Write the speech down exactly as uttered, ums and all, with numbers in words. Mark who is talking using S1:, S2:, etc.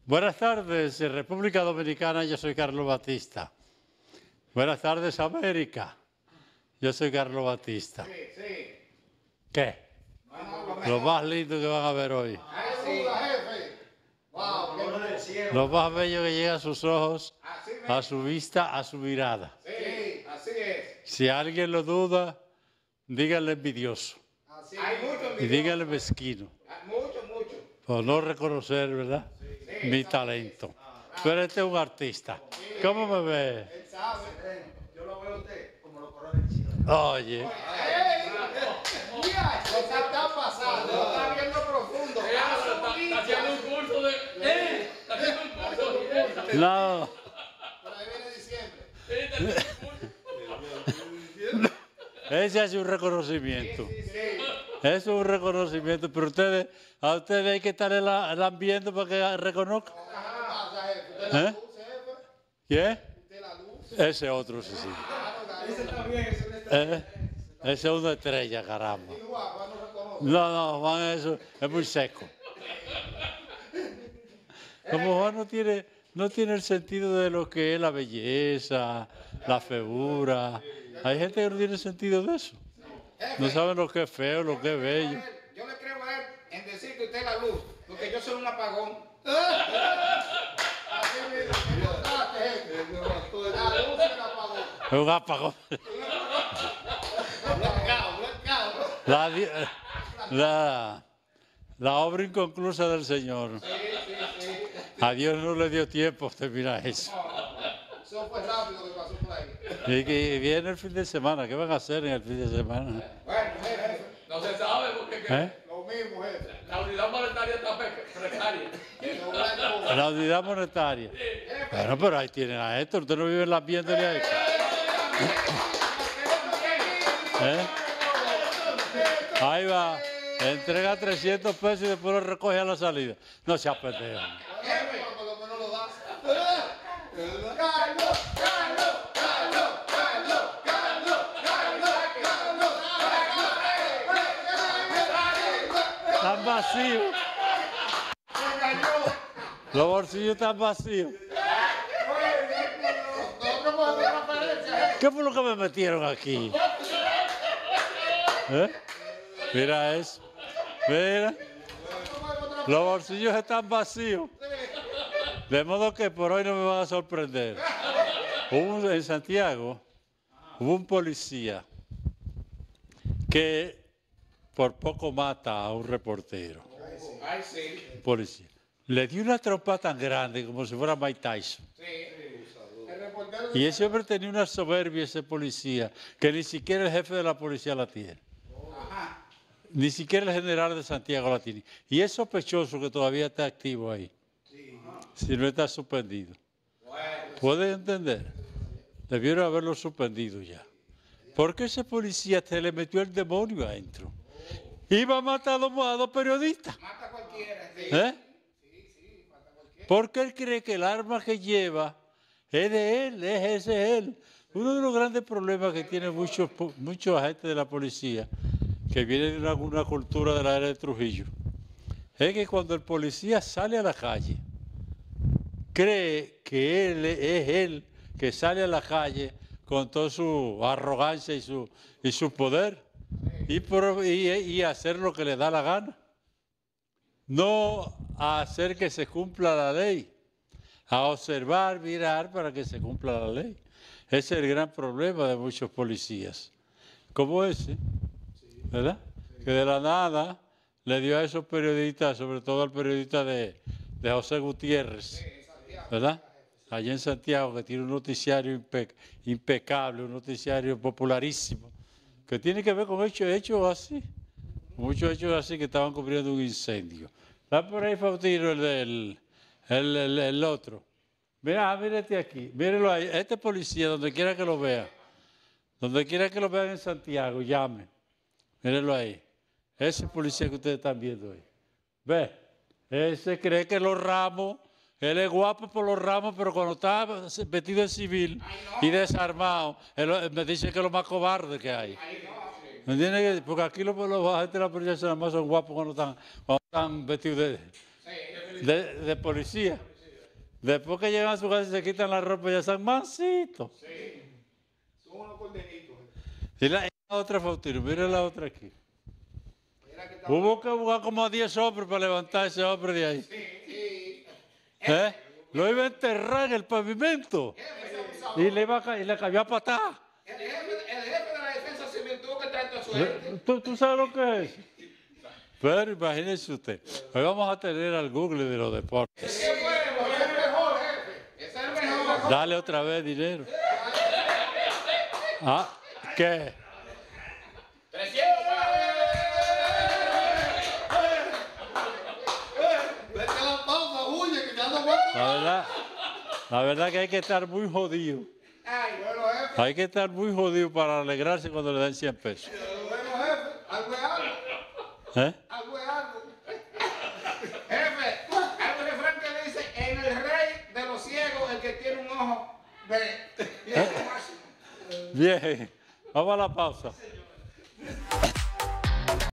S1: Buenas tardes, República Dominicana, yo soy Carlos Batista. Buenas tardes, América. Yo soy Carlos Batista.
S2: Sí, sí.
S1: ¿Qué? Lo más lindo que van a ver hoy.
S2: Ay, sí, jefe. Wow, qué bueno.
S1: Lo más bello que llega a sus ojos,
S2: Así mismo.
S1: a su vista, a su mirada.
S2: Sí, así es.
S1: Si alguien lo duda, díganle envidioso
S2: Así Hay mucho
S1: y
S2: envidioso.
S1: díganle mezquino,
S2: Mucho, mucho.
S1: por no reconocer, ¿verdad?,
S2: Sí,
S1: mi talento. Pero este es un artista. ¿Cómo me ve?
S2: Él sabe.
S3: Yo lo veo a usted como lo corona chino.
S1: Oye,
S2: ¡Ey! Mira, se está pasando. Lo está viendo profundo.
S4: Está haciendo un curso de... ¡Eh! Está haciendo un curso de...
S1: no.
S2: Por ahí viene diciembre.
S1: Ese hace un reconocimiento.
S2: Sí, sí.
S1: Eso es un reconocimiento, pero ustedes, a ustedes hay que estar en la, el ambiente para que reconozcan.
S2: ¿Qué pasa, jefe? ¿Usted la
S1: ¿Eh?
S2: luz, jefe?
S1: ¿Qué?
S2: ¿Usted la luz?
S1: Ese otro, sí, sí.
S3: Ese está bien, ese no está
S1: ¿Eh? Ese es una estrella, caramba.
S2: Y guapa, no reconoce.
S1: No, no, Juan, eso es muy seco. Como Juan no tiene, no tiene el sentido de lo que es la belleza, la figura. Hay gente que no tiene sentido de eso. No saben lo que es feo, lo que es bello.
S2: Yo le creo a él en decir que usted es la luz, porque yo soy un apagón. Así mismo, importante, jefe. La luz y el apagón.
S1: Es un apagón.
S2: Blackout, blackout.
S1: La, di- la, la obra inconclusa del Señor.
S2: Sí, sí, sí.
S1: A Dios no le dio tiempo a terminar eso.
S2: Eso fue rápido que pasó por ahí.
S1: Y que viene el fin de semana. ¿Qué van a hacer en el fin de semana?
S2: Bueno, jefe,
S4: No se sabe porque que
S1: ¿Eh?
S2: lo mismo, jefe.
S4: la unidad monetaria está pe- precaria.
S2: Lo blanco.
S1: La unidad monetaria. Bueno, pero ahí tienen a esto. Usted no vive en el ambiente de ahí. ¿Eh? Ahí va. Entrega trescientos pesos y después lo recoge a la salida. No se pendejo.
S2: Jefe, por lo menos lo da. Carlos, Carlos, Carlos, Carlos, Carlos, Carlos, Carlos.
S1: Están vacíos. Los bolsillos están vacíos.
S2: Nosotros podemos hacer referencia, jefe.
S1: ¿Qué fue lo que me metieron aquí? ¿Eh? Mira eso. Mira. Los bolsillos están vacíos. De modo que por hoy no me van a sorprender. Hubo un- en Santiago hubo un policía que por poco mata a un reportero.
S2: Ay, sí.
S1: Policía. Le dio una trompa tan grande como si fuera Mike Tyson.
S2: Sí. El reportero
S1: Y ese hombre tenía una soberbia, ese policía, que ni siquiera el jefe de la policía la tiene. Ni siquiera el general de Santiago la tiene. Y es sospechoso que todavía está activo ahí. Si no está suspendido. ¿Puede entender? Debieron haberlo suspendido ya. Porque ese policía se le metió el demonio adentro. Iba a matar a dos, a dos periodistas.
S2: mata a cualquiera. Sí.
S1: ¿Eh? Porque él cree que el arma que lleva es de él, es ese es él. Uno de los grandes problemas que tienen muchos, po- muchos agentes de la policía, que vienen de una, una cultura de la era de Trujillo, es que cuando el policía sale a la calle, cree que él es él que sale a la calle con toda su arrogancia y su, y su poder y, por- y- y hacer lo que le da la gana. No a hacer que se cumpla la ley, a observar, mirar para que se cumpla la ley. Ese es el gran problema de muchos policías, como ese, ¿verdad? Que de la nada le dio a esos periodistas, sobre todo al periodista de, de José Gutiérrez, ¿verdad? Allá en Santiago, que tiene un noticiario impe- impecable, un noticiario popularísimo, que tiene que ver con hechos, hechos así, muchos hechos así que estaban cubriendo un incendio. Está por ahí Faustino, el del el, el, el otro. Mira, mírate aquí, mírenlo ahí. Este policía, donde quiera que lo vea, donde quiera que lo vean en Santiago, llame. Mírenlo ahí. Ese policía que ustedes están viendo ahí. Ve, ese cree que los ramos, él es guapo por los ramos, pero cuando está vestido en civil y desarmado, él me dice que es lo más cobarde que hay. ¿Me entiendes? Porque aquí los, los agentes de la policía nada más son guapos cuando están, cuando están vestidos de, de, de policía. Después que llegan a su casa y se quitan la ropa, ya están mansitos.
S2: Sí. Son unos corderitos.
S1: Y la, y la otra Faustino, mira la otra aquí.
S2: Mira que está.
S1: Hubo que buscar como a diez hombres para levantar a ese hombre de ahí.
S2: Sí, sí.
S1: ¿Eh? Lo iba a enterrar en el pavimento. Y le, iba a, ca- y le cayó a patada.
S2: El jefe, el jefe de la defensa civil tuvo que traer toda su gente.
S1: ¿Tú, ¿Tú sabes lo que es? Pero imagínese usted, hoy vamos a tener al Google de los deportes.
S2: Qué bueno, ese es el mejor jefe. Ese es el mejor.
S1: Dale otra vez dinero. Ah, ¿qué?
S4: trescientos
S3: Vete a la pausa, huye, que ya no aguanto.
S1: La verdad, la verdad que hay que estar muy jodido.
S2: Ay, bueno, jefe.
S1: Hay que estar muy jodido para alegrarse cuando le dan cien pesos.
S2: Bueno, jefe. Algo es algo.
S1: ¿Eh?
S2: Algo es algo. Jefe, hay un refrán que dice, en el rey de los ciegos, el que tiene un ojo ve. Y es lo máximo.
S1: Bien, vamos a la pausa.